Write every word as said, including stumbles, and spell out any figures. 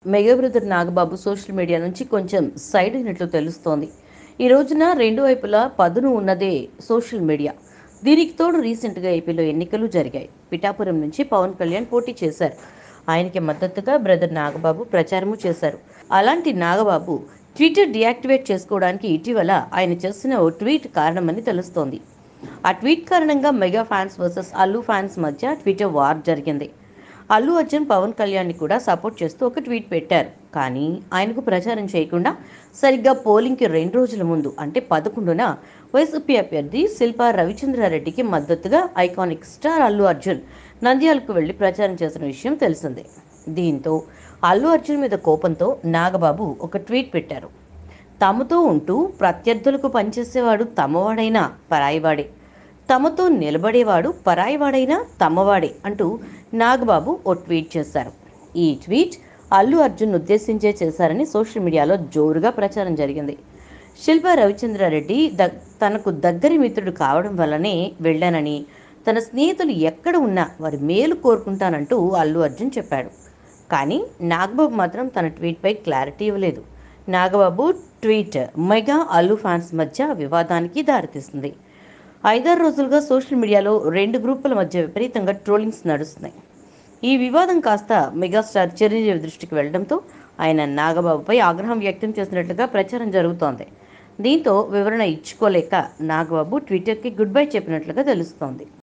Mega brother Nagababu social media నుంచి కొంచెం side అయినట్లు తెలుస్తోంది. ఈ రోజున రెండు వైపులా పదును ఉన్నదే సోషల్ మీడియా. దీనికి తోడు రీసెంట్గా ఏపీలో ఎన్నికలు జరిగాయి. పిఠాపురం నుంచి పవన్ కళ్యాణ్ పోటీ చేశారు. ఆయనకి మద్దతుగా బ్రదర్ నాగబాబు ప్రచారము చేశారు. అలాంటి నాగబాబు ట్విట్టర్ డియాక్టివేట్ చేసుకోవడానికి ఇటీవల ఆయన చేసిన ఓ ట్వీట్ కారణమని తెలుస్తోంది. ఆ ట్వీట్ కారణంగా mega fans versus Allu fans మధ్య ట్విట్టర్ వార్ జరిగింది. అల్లు అర్జున్ పవన్ కళ్యాణ్ని కూడా సపోర్ట్ చేస్తూ ఒక ట్వీట్ పెట్టారు. కానీ ఆయనకు ప్రచారం చేయకుండా సరిగ్గా పోలింగ్కి రెండు రోజుల ముందు అంటే పదకొండున వైసీపీ అభ్యర్థి శిల్పా రవిచంద్రారెడ్డికి మద్దతుగా ఐకానిక్ స్టార్ అల్లు అర్జున్ నంద్యాలకు వెళ్లి ప్రచారం చేసిన విషయం తెలిసిందే. దీంతో అల్లు అర్జున్ మీద కోపంతో నాగబాబు ఒక ట్వీట్ పెట్టారు. తమతో ఉంటూ ప్రత్యర్థులకు పనిచేసేవాడు తమవాడైనా పరాయివాడే, తమతో నిలబడేవాడు పరాయివాడైనా తమవాడే అంటూ నాగబాబు ఓ ట్వీట్ చేశారు. ఈ ట్వీట్ అల్లు అర్జున్ ఉద్దేశించే చేశారని సోషల్ మీడియాలో జోరుగా ప్రచారం జరిగింది. శిల్పా రవిచంద్రారెడ్డి ద తనకు దగ్గరి మిత్రుడు కావడం వల్లనే వెళ్ళానని, తన స్నేహితులు ఎక్కడ ఉన్నా వారి మేలు కోరుకుంటానంటూ అల్లు అర్జున్ చెప్పాడు. కానీ నాగబాబు మాత్రం తన ట్వీట్పై క్లారిటీ ఇవ్వలేదు. Nagababu tweet mega Allu fans మధ్య వివాదానికి దారితీస్తుంది. ఐదారు రోజులుగా సోషల్ మీడియాలో రెండు గ్రూపుల మధ్య విపరీతంగా ట్రోలింగ్స్ నడుస్తున్నాయి. ఈ వివాదం కాస్త మెగాస్టార్ చిరంజీవి దృష్టికి వెళ్లడంతో ఆయన నాగబాబుపై ఆగ్రహం వ్యక్తం చేసినట్లుగా ప్రచారం జరుగుతోంది. దీంతో వివరణ ఇచ్చుకోలేక నాగబాబు ట్విట్టర్కి గుడ్ బై చెప్పినట్లుగా తెలుస్తోంది.